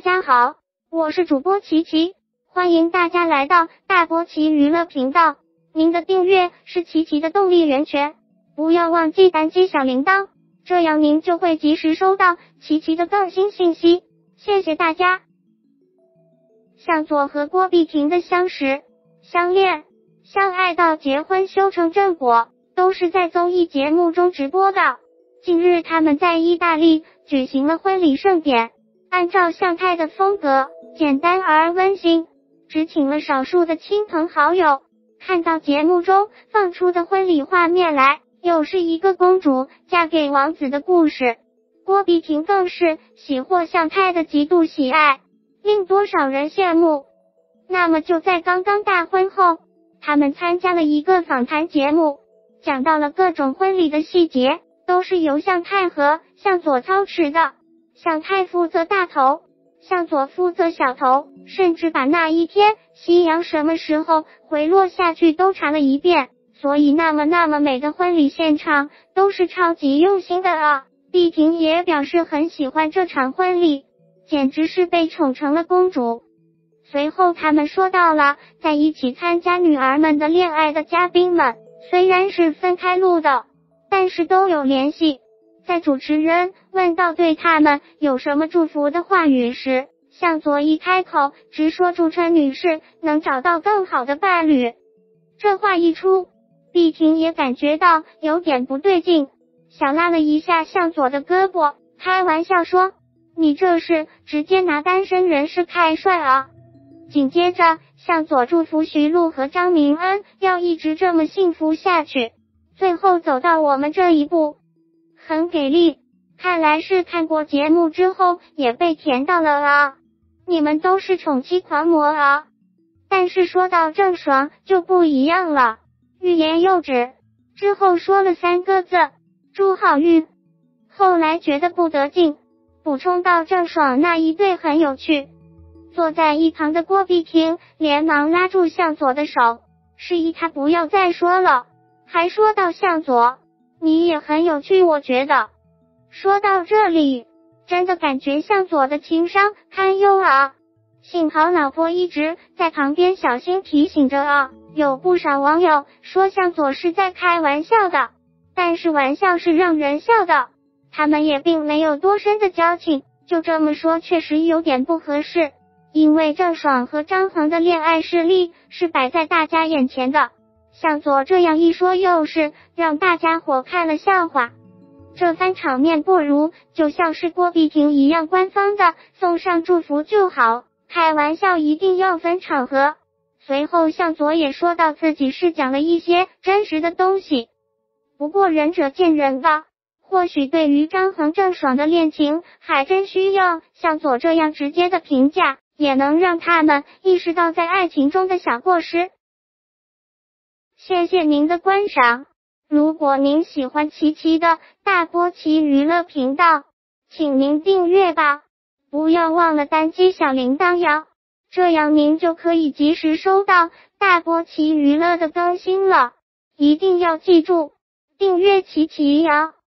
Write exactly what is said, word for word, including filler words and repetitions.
家好，我是主播琪琪，欢迎大家来到大波奇娱乐频道。您的订阅是琪琪的动力源泉，不要忘记单击小铃铛，这样您就会及时收到琪琪的更新信息。谢谢大家。向佐和郭碧婷的相识、相恋、相爱到结婚修成正果，都是在综艺节目中直播的。近日他们在意大利举行了婚礼盛典，按照向太的风格，简单而温馨，只请了少数的亲朋好友。看到节目中放出的婚礼画面来，又是一个公主嫁给王子的故事。郭碧婷更是喜获向太的极度喜爱，令多少人羡慕。那么就在刚刚大婚后，他们参加了一个访谈节目，讲到了各种婚礼的细节，都是由向太和向佐操持的。向太负责大头，向佐负责小头，甚至把那一天夕阳什么时候回落下去都查了一遍，所以那么那么美的婚礼现场都是超级用心的啊。碧婷也表示很喜欢这场婚礼，简直是被宠成了公主。随后他们说到了在一起参加女儿们的恋爱的嘉宾们，虽然是分开录的，但是都有联系。在主持人问到对他们有什么祝福的话语时，向佐一开口直说祝琛女士能找到更好的伴侣。这话一出，碧婷也感觉到有点不对劲，小拉了一下向佐的胳膊，开玩笑说，你这是直接拿单身人士开涮啊。紧接着向佐祝福徐璐和张明恩要一直这么幸福下去，最后走到我们这一步，很给力，看来是看过节目之后也被甜到了啊。你们都是宠妻狂魔啊。但是说到郑爽就不一样了，欲言又止，之后说了三个字，祝好运。后来觉得不得劲，补充到郑爽那一对很有趣。坐在一旁的郭碧婷连忙拉住向佐的手，示意他不要再说了，还说到向佐，你也很有趣我觉得。说到这里，真的感觉向佐的情商堪忧啊。幸好老婆一直在旁边小心提醒着啊。有不少网友说向佐是在开玩笑的，但是玩笑是让人笑的，他们也并没有多深的交情，就这么说确实有点不合适。因为郑爽和张恒的恋爱事例是摆在大家眼前的，向佐这样一说又是让大家伙看了笑话。这番场面不如就像是郭碧婷一样官方的送上祝福就好，开玩笑一定要分场合。随后向佐也说到自己是讲了一些真实的东西，不过仁者见仁吧，或许对于张恒郑爽的恋情还真需要向佐这样直接的评价，也能让他们意识到在爱情中的小过失。谢谢您的观赏，如果您喜欢琪琪的大波奇娱乐频道，请您订阅吧，不要忘了单击小铃铛哟，这样您就可以及时收到大波奇娱乐的更新了。一定要记住订阅琪琪哟。